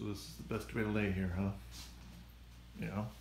So this is the best way to lay here, huh? Yeah.